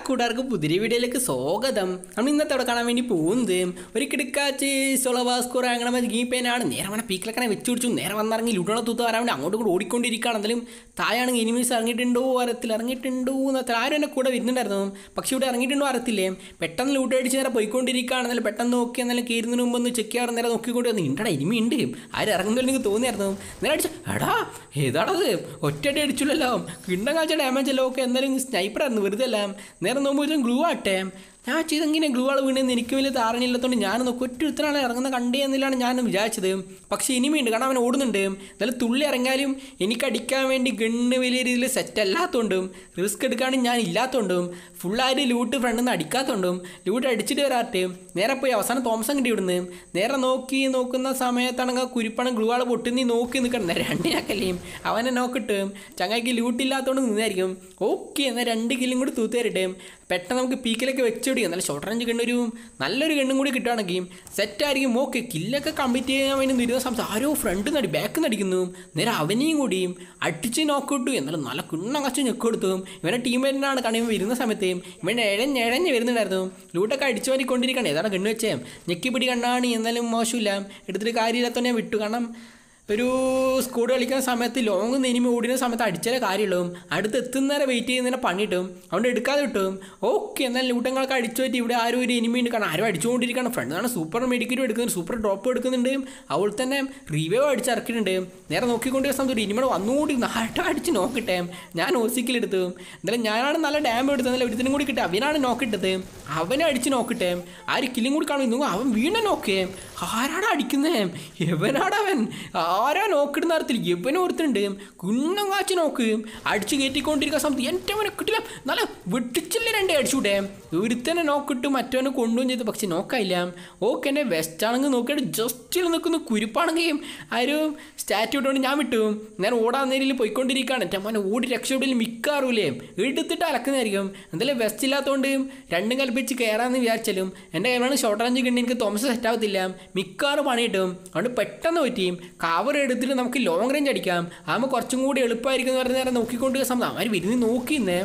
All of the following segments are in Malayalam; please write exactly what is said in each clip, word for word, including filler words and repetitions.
കൂട്ടുകാർക്ക് പുതിയ വീഡിയോയിലേക്ക് സ്വാഗതം. നമ്മൾ ഇന്നത്തെ അവിടെ കാണാൻ വേണ്ടി പോകുന്നത് ഒരു കിടക്കാച്ച് സൊളവാസ്കോർ അങ്ങനെ ഗീപ്പേനാണ്. നേരെ അവനെ പീക്കിലൊക്കെ വെച്ച് പിടിച്ചു. നേരെ വന്നിറങ്ങി ലൂട്ടോളെ തൂത്ത് വരാൻ വേണ്ടി അങ്ങോട്ടും കൂടെ ഓടിക്കൊണ്ടിരിക്കുകയാണ്. എന്തായാലും താഴെയാണെങ്കിൽ എനിമീസ് ഇറങ്ങിയിട്ടുണ്ടോ അറിയത്തില്ല, ഇറങ്ങിയിട്ടുണ്ടോ എന്നത്ര ആരും എന്നെ കൂടെ വരുന്നുണ്ടായിരുന്നു. പക്ഷേ ഇവിടെ ഇറങ്ങിയിട്ടുണ്ടോ അറിയത്തില്ലേ. പെട്ടെന്ന് ലൂട്ട് അടിച്ച് നേരെ പോയിക്കൊണ്ടിരിക്കുകയാണ്. എന്നാലും പെട്ടെന്ന് നോക്കി എന്നാലും കയറുന്നതിന് മുമ്പ് ഒന്ന് ചെക്ക് ചെയ്യാറ് നേരെ നോക്കിക്കൊണ്ട് വന്നു. ഇണ്ടടാ എനിമി ഉണ്ട്, ആരും ഇറങ്ങുന്നില്ല എനിക്ക് തോന്നിയായിരുന്നു. നേരെ അടിച്ചു എടാ ഏതാണത് ഒറ്റയടി അടിച്ചില്ലല്ലോ, കിണ്ണം കാഴ്ച ഡാമേജ് അല്ലോ. ഓക്കെ എന്തായാലും സ്നൈപ്പറായിരുന്നു വെറുതെ അല്ല. നേരെ നോക്കുമ്പോൾ ഗ്ലൂ ആട്ടെ ഞാൻ ചെയ്തെങ്ങനെ ഗ്ലൂ ആൾ വീണെന്ന് എനിക്ക് വലിയ ധാരണയില്ലാത്തതുകൊണ്ട് ഞാൻ നോക്കി ഒറ്റ ഒരുത്തനാണ് ഇറങ്ങുന്ന കണ്ടേ എന്നില്ലാണ് ഞാൻ വിചാരിച്ചത്. പക്ഷേ ഇനിമയുണ്ട്, കാരണം അവൻ ഓടുന്നുണ്ട്. എന്നാലും തുള്ളി ഇറങ്ങിയാലും എനിക്ക് അടിക്കാൻ വേണ്ടി ഗണ്ണ് വലിയ രീതിയിൽ സെറ്റ് അല്ലാത്തതുകൊണ്ടും റിസ്ക് എടുക്കാനും ഞാൻ ഇല്ലാത്തതുകൊണ്ടും ഫുള്ളായിട്ട് ലൂട്ട് ഫ്രണ്ടിൽ നിന്ന് അടിക്കാത്തതുകൊണ്ടും ലൂട്ട് അടിച്ചിട്ട് വരാട്ടെ നേരെ പോയി അവസാനം തോമസം കിട്ടി ഇവിടുന്ന്. നേരെ നോക്കി നോക്കുന്ന സമയത്താണെങ്കിൽ കുരിപ്പണം ഗ്ലൂ ആൾ പൊട്ടുന്നീ നോക്കി നിൽക്കണം. രണ്ട് ഞാക്കല്ലേ അവനെ നോക്കിട്ട് ചങ്ങായിക്ക് ലൂട്ടില്ലാത്തതുകൊണ്ട് നിന്നായിരിക്കും. ഓക്കെ എന്നാൽ രണ്ട് കില്ലും കൂടി തൂത്ത് തരട്ടെ. പെട്ടെന്ന് നമുക്ക് പീക്കിലൊക്കെ വെച്ചോടി എന്നാലും ഷോർട്ട് റേഞ്ച് ഗണ്ണൊരു നല്ലൊരു ഗണ്ണും കൂടി കിട്ടുകയാണെങ്കിൽ സെറ്റായിരിക്കും. ഓക്കെ കില്ലൊക്കെ കംപ്ലീറ്റ് ചെയ്യാൻ വേണ്ടി നിരുന്ന സമയത്ത് ആരോ ഫ്രണ്ട് നടി ബാക്ക് നടിക്കുന്നു. നേരെ അവനെയും കൂടിയും അടിച്ച് നോക്കിട്ടു. എന്നാലും നല്ല കിണ്ണം കച്ച് ഞെക്കൊടുത്തു. ഇവനെ ടീമേറ്റിനാണ് കാരണം ഇവൻ വരുന്ന സമയത്ത് ഇവൻ എഴഞ്ഞ് എഴഞ്ഞ് വരുന്നുണ്ടായിരുന്നു. ലൂട്ടൊക്കെ അടിച്ചു മാറ്റിക്കൊണ്ടിരിക്കണം. ഏതാണ് ഗണ്ണ് വെച്ചേ ഞെക്കിപ്പിടി കണ്ണാണ്. എന്നാലും മോശമില്ല, എടുത്തിട്ട് കാര്യമില്ലാത്തവനെ വിട്ടു. കാരണം ഒരു സ്കൂഡ് കളിക്കുന്ന സമയത്ത് ലോങ് എനിമി ഓടുന്ന സമയത്ത് അടിച്ചാലേ കാര്യമുള്ളൂ. അടുത്ത് എത്തുന്നേരെ വെയിറ്റ് ചെയ്യുന്നതിനെ പണിയിട്ടും അതുകൊണ്ട് എടുക്കാതെ കിട്ടും. ഓക്കെ എന്നാൽ ലൂട്ടങ്ങളൊക്കെ അടിച്ചു പറ്റി. ഇവിടെ ആരും ഒരു എനിമി ഉണ്ട്, കാരണം ആരും അടിച്ചുകൊണ്ടിരിക്കണം. ഫ്രണ്ടാണ് സൂപ്പർ മെഡിക്കറ്റും എടുക്കുന്നുണ്ട്, സൂപ്പർ ഡ്രോപ്പ് എടുക്കുന്നുണ്ട്. അവൾ തന്നെ റിവൈവ് അടിച്ചിറക്കിയിട്ടുണ്ട്. നേരെ നോക്കിക്കൊണ്ടിരിക്കുന്ന സമയത്ത് ഒരു ഇനിമയുടെ വന്നുകൂടി നാട്ടം അടിച്ച് നോക്കിട്ടെ ഞാൻ ഓസിക്കിലെടുത്തു. എന്തായാലും ഞാനാണ് നല്ല ഡാം എടുത്തത്. എന്നാലും ഒരുത്തിനും കൂടി കിട്ടുക അവനാണ് നോക്കിട്ടത്. അവനെ അടിച്ച് നോക്കിട്ടെ ആര് കില്ലും കൂടി കാണുന്നു. അവൻ വീണ നോക്കേ ആരാടാ അടിക്കുന്നേ, എവനാടവൻ ആരാ നോക്കിടുന്ന അറിയത്തില്ല. എവനും ഓർത്തുണ്ട് കുന്നം കാച്ചു നോക്ക് അടിച്ച് കയറ്റിക്കൊണ്ടിരിക്കുന്ന സമയത്ത് എൻ്റെ അവനെ കിട്ടില്ല. നല്ല വെട്ടിച്ചില്ലേ രണ്ടേ അടിച്ചുകൂടെ. ഒരുത്തനെ നോക്കിട്ട് മറ്റവനെ കൊണ്ടുപോകും ചെയ്തു, പക്ഷെ നോക്കായില്ല. ഓക്കെ എൻ്റെ വെസ്റ്റ് ആണെങ്കിൽ നോക്കിയിട്ട് ജസ്റ്റിൽ നിൽക്കുന്ന കുരിപ്പാണെങ്കിൽ ആ ഒരു സ്റ്റാറ്റ്യൂ ഇട്ടുകൊണ്ട് ഞാൻ വിട്ടു. ഞാൻ ഓടാൻ നേരിൽ പോയിക്കൊണ്ടിരിക്കുകയാണ്. എൻ്റെ അമ്മ ഓടി രക്ഷപ്പെടില്ല മിക്കാറില്ലേ എടുത്തിട്ട് അലക്കുന്നതായിരിക്കും. എന്തായാലും വെസ്റ്റ് ഇല്ലാത്തതുകൊണ്ട് രണ്ടും കൽപ്പിച്ച് കയറാമെന്ന് വിചാരിച്ചാലും എൻ്റെ കയ്യിലാണ് ഷോർട്ട് റേഞ്ച് കിട്ടി എനിക്ക് തോമസ് സെറ്റാവത്തില്ല. മിക്കാറ് പണി കിട്ടും. അതുകൊണ്ട് പെട്ടെന്ന് പറ്റിയും കവർ എടുത്തിട്ട് നമുക്ക് ലോങ് റേഞ്ച് അടിക്കാം. ആകുമ്പോൾ കുറച്ചും കൂടി എളുപ്പമായിരിക്കും എന്ന് പറഞ്ഞ നേരം നോക്കിക്കൊണ്ട് സമയം അവർ വിരുന്ന് നോക്കിന്നേ.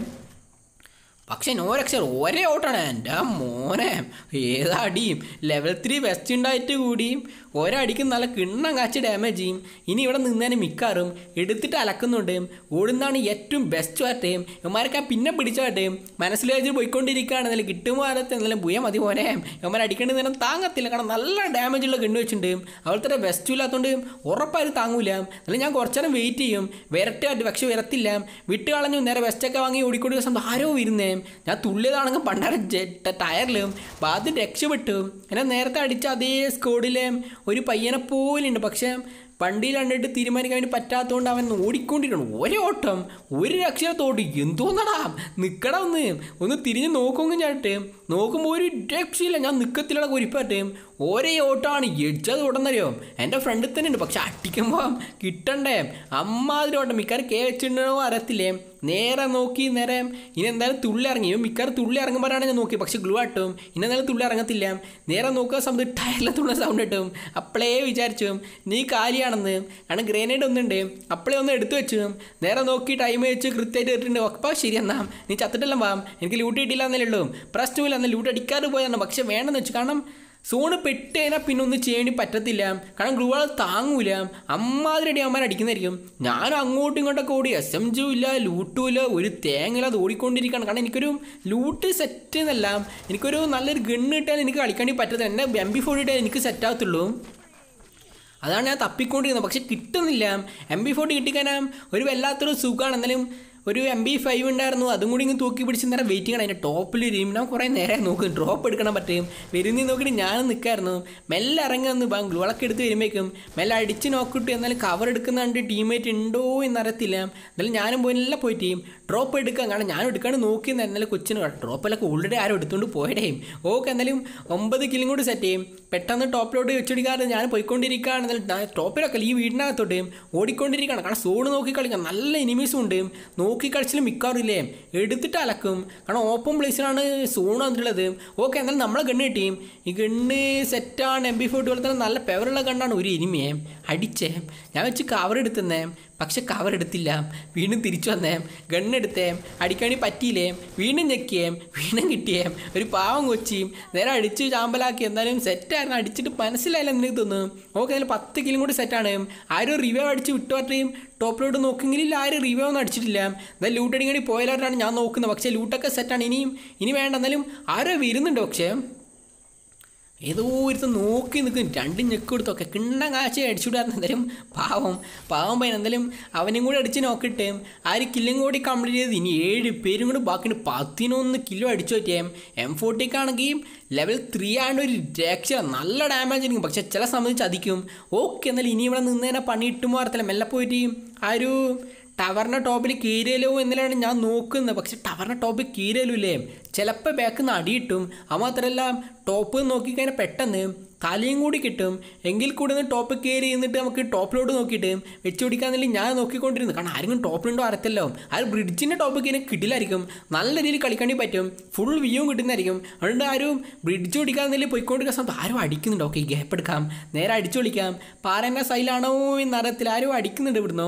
പക്ഷെ നോ രക്ഷ ഒരേ ഓട്ടാണ് എൻ്റെ മോനെ. ഏതാ അടിയും ലെവൽ ത്രീ വെസ്റ്റ് ഉണ്ടായിട്ട് കൂടിയും ഒരടിക്ക് നല്ല കിണ്ണം കാച്ച് ഡാമേജ് ചെയ്യും. ഇനി ഇവിടെ നിന്നതിന് മിക്കാറും എടുത്തിട്ട് അലക്കുന്നുണ്ട്. ഓടുന്നതാണ് ഏറ്റവും ബെസ്റ്റ് ആട്ടേയും ഇവന്മാരൊക്കെ പിന്നെ പിടിച്ചാട്ടേയും മനസ്സിൽ വെച്ച് പോയിക്കൊണ്ടിരിക്കുകയാണ്. എന്നാലും കിട്ടുമ്പോൾ കാലത്ത് എന്നാലും പോയാൽ മതി പോനെ. ഇവന്മാർ അടിക്കേണ്ട നേരം താങ്ങത്തില്ല, കാരണം നല്ല ഡാമേജ് ഉള്ള കണ്ണു വെച്ചിട്ടുണ്ട്. അവളത്തെ വെസ്റ്റ് ഇല്ലാത്തതുകൊണ്ട് ഉറപ്പായിട്ട് താങ്ങൂല. എന്നാലും ഞാൻ കുറച്ചു നേരം വെയിറ്റ് ചെയ്യും, വരട്ടെ. പക്ഷെ വരത്തില്ല, വിട്ട് കളഞ്ഞു. നേരെ വെസ്റ്റൊക്കെ വാങ്ങി ഓടിക്കൊണ്ടിരിക്കുന്ന സമയത്ത് ആരോ വരുന്നേ. ഞാൻ തുള്ളിയതാണെങ്കിൽ പണ്ടാരം ജെറ്റ് ടയറിലും ആദ്യം രക്ഷപ്പെട്ടു. എന്നെ നേരത്തെ അടിച്ച അതേ സ്കോഡിലെ ഒരു പയ്യനെ പോലുണ്ട്. പക്ഷേ വണ്ടിയിൽ കണ്ടിട്ട് തീരുമാനിക്കാൻ വേണ്ടി പറ്റാത്തതുകൊണ്ട് അവൻ ഓടിക്കൊണ്ടിരിക്കണം. ഒരേ ഓട്ടം ഒരു രക്ഷത്തോട്ട് എന്തോന്നടാ നിൽക്കട ഒന്ന് ഒന്ന് തിരിഞ്ഞ് നോക്കുമെങ്കിൽ ചാട്ടെ നോക്കുമ്പോൾ ഒരു രക്ഷയില്ല. ഞാൻ നിൽക്കത്തിലുള്ള കുരിപ്പാട്ടെ ഒരേ ഓട്ടമാണ്. എഡ്ജത് ഉടന്നറിയോ എൻ്റെ ഫ്രണ്ടിൽ തന്നെ ഉണ്ട്. പക്ഷെ അടിക്കുമ്പോൾ കിട്ടണ്ടേ അമ്മാതിരി ഓട്ടം. മിക്കാർ കേ വെച്ചിട്ടുണ്ടോ അറിയത്തില്ലേ. നേരെ നോക്കി നേരെ ഇനി എന്തായാലും തുള്ളി ഇറങ്ങി. മിക്കാർ തുള്ളി ഇറങ്ങുമ്പോഴാണ് ഞാൻ നോക്കി. പക്ഷെ ഗ്ലൂ ആട്ടും ഇനി എന്തായാലും തുള്ളി ഇറങ്ങത്തില്ല. നേരെ നോക്കുക സമയത്ത് ടയറിലെത്തുള്ള സൗണ്ട് കിട്ടും. അപ്പോളേ വിചാരിച്ചു നീ കാലിയാണെന്ന്, കാരണം ഗ്രനേഡ് ഒന്നുണ്ട്. അപ്പോളേ ഒന്ന് എടുത്തു വെച്ചു. നേരെ നോക്കി ടൈം വെച്ച് കൃത്യമായിട്ട് ഇട്ടിട്ടുണ്ട്. അപ്പോൾ ശരി എന്നാ നീ ചത്തിട്ടെല്ലാം വാം, എനിക്ക് ലൂട്ട് കിട്ടിയില്ല എന്നല്ലേ ഉള്ളൂ. പ്രശ്നമില്ല, എന്നാൽ ലൂട്ട് അടിക്കാതെ പോയതാണ്. പക്ഷെ വേണമെന്ന് വെച്ചു, കാരണം സോണ് പെട്ട് കഴിഞ്ഞാൽ പിന്നെ ഒന്നും ചെയ്യേണ്ടി പറ്റത്തില്ല. കാരണം ഗ്ലൂ ആൾ താങ്ങൂല. അമ്മാതിരി അടി അമ്മമാർ അടിക്കുന്നതായിരിക്കും. ഞാനും അങ്ങോട്ടും ഇങ്ങോട്ടൊക്കെ ഓടി എസ് എം ജി ഇല്ല ലൂട്ടും ഇല്ല ഒരു തേങ്ങയില്ല അത് ഓടിക്കൊണ്ടിരിക്കുകയാണ്. കാരണം എനിക്കൊരു ലൂട്ട് സെറ്റ് എന്നല്ല, എനിക്കൊരു നല്ലൊരു ഗണ്ണ് കിട്ടാൻ എനിക്ക് കളിക്കാണ്ടി പറ്റത്തില്ല. എൻ്റെ എം ബി ഫോർട്ടി ഇട്ടാൽ എനിക്ക് സെറ്റാകത്തുള്ളൂ. അതാണ് ഞാൻ തപ്പിക്കൊണ്ടിരുന്നത്. പക്ഷെ കിട്ടുന്നില്ല. എം ബി ഫോർട്ടി കിട്ടിക്കഴിഞ്ഞാൽ ഒരു വല്ലാത്തൊരു സുഖമാണ്. എന്നാലും ഒരു എം ബി ഫൈവ് ഉണ്ടായിരുന്നു, അതും കൂടി ഇങ്ങനെ തൂക്കി പിടിച്ച് നേരം വെയിറ്റ് ചെയ്യണം. അതിൻ്റെ ടോപ്പിൽ ഇരിക്കും. ഞാൻ കുറേ നേരം നോക്കും ഡ്രോപ്പ് എടുക്കണം പറ്റും. വരുന്നീ നോക്കിയിട്ട് ഞാൻ നിൽക്കായിരുന്നു. മെല്ലെ ഇറങ്ങി വന്ന് ബാങ്ക് ഗ്ലൂളൊക്കെ എടുത്ത് വരുമ്പോഴേക്കും മെല്ലെ അടിച്ച് നോക്കിയിട്ട് എന്നാലും കവർ എടുക്കുന്ന കണ്ട് ടീമേറ്റ് ഉണ്ടോ എന്നറിയത്തില്ല. എന്നാലും ഞാനും പോയില്ല പോയിട്ട് ഡ്രോപ്പ് എടുക്കാം, കാരണം ഞാനും എടുക്കാണ്ട് നോക്കിയെന്ന്. എന്നാലും കൊച്ചിന് ഡ്രോപ്പിലൊക്കെ ഓൾറെഡി ആരും എടുത്തുകൊണ്ട് പോയടേയും. ഓക്കെ എന്നാലും ഒമ്പത് കില്ലും കൂടി സെറ്റ് ചെയ്യും. പെട്ടെന്ന് ടോപ്പിലോട്ട് വെച്ചടിക്കാറ് ഞാൻ പോയിക്കൊണ്ടിരിക്കുകയാണ്. എന്നാലും ടോപ്പിലൊക്കെ ഈ വീടിനകത്തോട്ട് ഓടിക്കൊണ്ടിരിക്കുകയാണ്. കാരണം സോണ് നോക്കി കളിക്കാം, നല്ല എനിമീസും ഉണ്ട്. നോക്കി കളിച്ചാലും മിക്കാറില്ലേ എടുത്തിട്ട് അലക്കും. കാരണം ഓപ്പൺ പ്ലേസിലാണ് സോൺ വന്നിട്ടുള്ളത്. ഓക്കെ, എന്നാലും നമ്മളെ ഗണ്ണ് കിട്ടിയും. ഈ ഗണ്ണ് സെറ്റാണ്. എം ബി ഫോർട്ടി പോലെ തന്നെ നല്ല പെവറുള്ള ഗണ്ണാണ്. ഒരു എനിമിയെ അടിച്ചേ ഞാൻ വെച്ച് കവർ എടുത്തുന്നേ, പക്ഷെ കവർ എടുത്തില്ല. വീണ്ടും തിരിച്ചു വന്നേ, ഗണ്ണെടുത്തേ, അടിക്കാണി പറ്റിയില്ലേ, വീണ്ടും ഞെക്കിയേ, വീണ്ടും കിട്ടിയേ. ഒരു പാവം കൊച്ചിയും നേരെ അടിച്ച് ചാമ്പലാക്കി. എന്തായാലും സെറ്റായിരുന്നു. അടിച്ചിട്ട് മനസ്സിലായില്ല എനിക്ക് തോന്നുന്നു. ഓക്കെ, അതിൽ പത്ത് കിലും കൂടി സെറ്റാണ്. ആരും റിവൈവ് അടിച്ച് വിട്ടുപറ്റുകയും ടോപ്പിലോട്ട് നോക്കിയെങ്കിലും ആരും റിവൈവ് ഒന്നും അടിച്ചിട്ടില്ല. എന്തായാലും ലൂട്ട് അടിക്കണി പോയാലാണ് ഞാൻ നോക്കുന്നത്. പക്ഷേ ലൂട്ടൊക്കെ സെറ്റാണ്. ഇനിയും ഇനി വേണ്ട. എന്നാലും ആരോ വരുന്നുണ്ട്. പക്ഷേ ഏതോ ഒരുത്ത് നോക്കി നിൽക്കും. രണ്ടും ഞെക്ക് കൊടുത്തൊക്കെ കിണ്ണം കാഴ്ച അടിച്ചുവിടായിരുന്നു. എന്തായാലും പാവം പാവം പയ്യൻ. എന്തായാലും അവനും കൂടി അടിച്ച് നോക്കിയിട്ട് ആര് കില്ലും കൂടി കംപ്ലീറ്റ് ചെയ്ത് ഇനി ഏഴ് പേരും കൂടി ബാക്കിയുണ്ട്. പതിനൊന്ന് കിലോ അടിച്ചു പറ്റിയേ. എം ഫോർട്ടിക്കാണെങ്കിൽ ലെവൽ ത്രീ ആണ്. ഒരു രക്ഷ, നല്ല ഡാമേജ് ആയിരിക്കും. പക്ഷെ ചില സമയത്ത് ചതിക്കും. ഓക്കെ, എന്നാലും ഇനി ഇവിടെ നിന്ന് തന്നെ പണി ഇട്ടുമ്പോൾ അറിയത്തില്ല. മെല്ലെ പോയിട്ട് ആ ഒരു ടവറിൻ്റെ ടോപ്പിൽ കീരയിലോ എന്നിലാണ് ഞാൻ നോക്കുന്നത്. പക്ഷെ ടവറിൻ്റെ ടോപ്പിൽ കീരയിലൂല്ലേ ചിലപ്പോൾ ബാക്കിൽ നിന്ന് അടിയിട്ടും. അത് മാത്രമല്ല ടോപ്പ് നോക്കിക്കഴിഞ്ഞാൽ പെട്ടെന്ന് തലയും കൂടി കിട്ടും. എങ്കിൽ കൂടി ഒന്ന് ടോപ്പ് കയറി എന്നിട്ട് നമുക്ക് ടോപ്പിലോട്ട് നോക്കിയിട്ട് വെച്ച് പിടിക്കാന്നില്ല ഞാൻ നോക്കിക്കൊണ്ടിരുന്നു. കാരണം ആരെങ്കിലും ടോപ്പിലുണ്ടോ അറിയത്തല്ലോ. ആ ഒരു ബ്രിഡ്ജിൻ്റെ ടോപ്പ് കയറി കിട്ടില്ലായിരിക്കും. നല്ല രീതിയിൽ കളിക്കേണ്ടി പറ്റും. ഫുൾ വ്യൂ കിട്ടുന്നതായിരിക്കും. അതുകൊണ്ട് ആരും ബ്രിഡ്ജ് പിടിക്കാന്നില്ല പോയിക്കൊണ്ടിരിക്കുന്ന സമയത്ത് ആരും അടിക്കുന്നുണ്ടോ. ഓക്കെ, ഗ്യാപ്പ് എടുക്കാം, നേരെ അടിച്ചു വിളിക്കാം. പാറേൻ്റെ സൈലാണോ എന്നറിയത്തില്ല. ആരും അടിക്കുന്നുണ്ട് ഇവിടുന്നോ.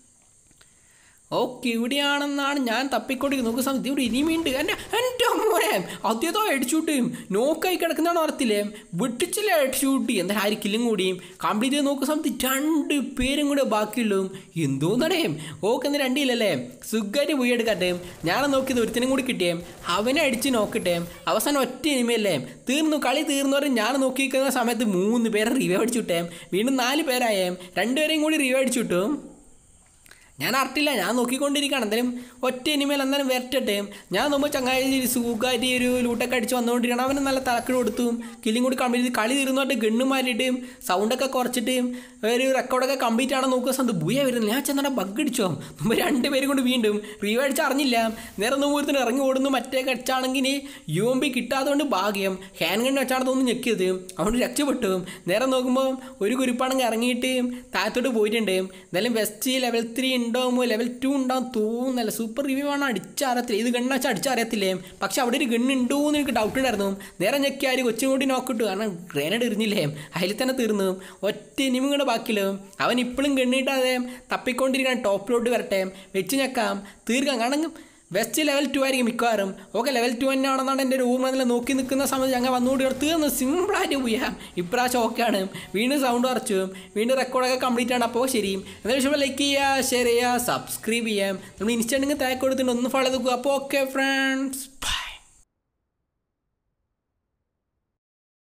ഓക്കെ, ഇവിടെയാണെന്നാണ് ഞാൻ തപ്പിക്കൊണ്ടിരിക്കുന്നത്. നോക്കുന്ന സമയത്ത് ഇവിടെ ഇനിമീണ്ട്. എൻ്റെ എൻ്റെ മോനെ അതേതോ അടിച്ചുകൂട്ടി നോക്കായി കിടക്കുന്നതാണോ അറിയത്തില്ലേ. വെട്ടിച്ചില്ല അടിച്ചുകൂട്ടി. എന്തായാലും ആര് കില്ലും കൂടിയും കംപ്ലീറ്റ് ചെയ്ത് നോക്കുന്ന സമയത്ത് രണ്ട് പേരും കൂടെ ബാക്കിയുള്ളൂ. എന്തോന്നടേ. ഓക്കെ, എന്ന് രണ്ടില്ലല്ലേ സുഖമായിട്ട് പോയി എടുക്കട്ടെ. ഞാൻ നോക്കിയത് ഒരുത്തിനും കൂടി കിട്ടിയേ. അവനെ അടിച്ച് നോക്കട്ടെ. അവസാനം ഒറ്റ ഇനിമയല്ലേ തീർന്നു. കളി തീർന്നു പറഞ്ഞ് ഞാൻ നോക്കിയിരിക്കുന്ന സമയത്ത് മൂന്ന് പേരെ റിവൈവ് അടിച്ചു വിട്ടേ. വീണ്ടും നാല് പേരായേ. രണ്ടുപേരെയും കൂടി റിവൈവ് അടിച്ചു വിട്ടു. ഞാൻ അറിയില്ല, ഞാൻ നോക്കിക്കൊണ്ടിരിക്കുകയാണ്. എന്തായാലും ഒറ്റ ഇനിമേൽ എന്തായാലും വരട്ടെ. ഞാൻ നോക്കുമ്പോൾ ചങ്ങായി സുഖമായിട്ട് ഒരു ലൂട്ടൊക്കെ അടിച്ച് വന്നുകൊണ്ടിരിക്കണം. അവന് നല്ല തലക്കിട് കൊടുത്തു. കില്ലും കൂടി കംപ്ലീറ്റ് ചെയ്ത് കളി തീർന്നുമായിട്ട് ഗണ്ണ് മാറ്റിയിട്ട് സൗണ്ടൊക്കെ കുറച്ചിട്ട് ഒരു റെക്കോർഡൊക്കെ കംപ്ലീറ്റ് ആണോ നോക്കുന്ന സമയത്ത് ബുയ വരുന്നില്ല. ഞാൻ ചെന്നാ ബഗ് അടിച്ചോ. മുമ്പ് രണ്ട് പേരും കൊണ്ട് വീണ്ടും റീവ് അടിച്ച് അറിഞ്ഞില്ല. നേരെ നോക്കുമ്പോഴത്തേന് ഇറങ്ങി ഓടുന്നു. മറ്റേ അടിച്ചാണെങ്കിൽ യു എം പി കിട്ടാത്തതുകൊണ്ട് ഭാഗ്യം. ഹാൻഡ് ഗണ്ണ് വെച്ചാണ് തോന്നുന്നു ഞെക്കിയത്. അതുകൊണ്ട് രക്ഷപ്പെട്ടു. നേരെ നോക്കുമ്പോൾ ഒരു കുരിപ്പാണെങ്കിൽ ഇറങ്ങിയിട്ട് താഴത്തോട്ട് പോയിട്ടുണ്ട്. എന്തായാലും വെസ്റ്റ് ലെവൽ ത്രീ ഉണ്ടാകുമ്പോൾ ലെവൽ ടു ഉണ്ടാകും തോന്നുന്നല്ല. സൂപ്പർ റിവ്യൂ ആണ്. അടിച്ചറിയത്തില്ല. ഇത് ഗണ്ണ് വെച്ചാൽ അടിച്ചറിയത്തില്ലേ. പക്ഷെ അവിടെ ഒരു ഗണ്ണ് ഉണ്ടോ എന്ന് എനിക്ക് ഡൗട്ട് ഉണ്ടായിരുന്നു. നേരെ ഞെക്കിയാൽ കൊച്ചും കൂടി നോക്കിട്ടു. കാരണം ഗ്രനേഡ് എറിഞ്ഞില്ലേ, അതിൽ തന്നെ തീർന്നു. ഒറ്റ ഇനിമിങ്ങളുടെ ബാക്കില് അവൻ ഇപ്പോഴും ഗണ്ണിട്ടാതെ തപ്പിക്കൊണ്ടിരിക്കാൻ. ടോപ്പിലോട്ട് വരട്ടെ, വെച്ച് ഞെക്കാം, തീർക്കാം. കാരണം വെസ്റ്റ് ലെവൽ ടു ആയിരിക്കും മിക്കവാറും. ഓക്കെ, ലെവൽ ടു തന്നെ ആണെന്നാണ് എൻ്റെ ഒരു ഊർമ്മ നോക്കി നിൽക്കുന്ന സമയത്ത് ഞങ്ങൾ വന്നുകൊണ്ട് തീർന്ന് സിമ്പിളായിട്ട് പോയാം. ഇപ്രാവശ്യം ഓക്കെയാണ്. വീണ്ടും സൗണ്ട് കുറച്ചു. വീണ്ടും റെക്കോർഡൊക്കെ കംപ്ലീറ്റ് ആണ്. അപ്പോൾ ശരി, എന്തായാലും ഇഷ്ടം ലൈക്ക് ചെയ്യുക, ഷെയർ ചെയ്യുക, സബ്സ്ക്രൈബ് ചെയ്യാം. നമ്മൾ ഇൻസ്റ്റാഗ്രാമിൽ താഴെ കൊടുത്തിട്ട് ഒന്ന് ഫോളോ ചെയ്ത് നോക്കുക. അപ്പോൾ ഓക്കെ ഫ്രണ്ട്സ്.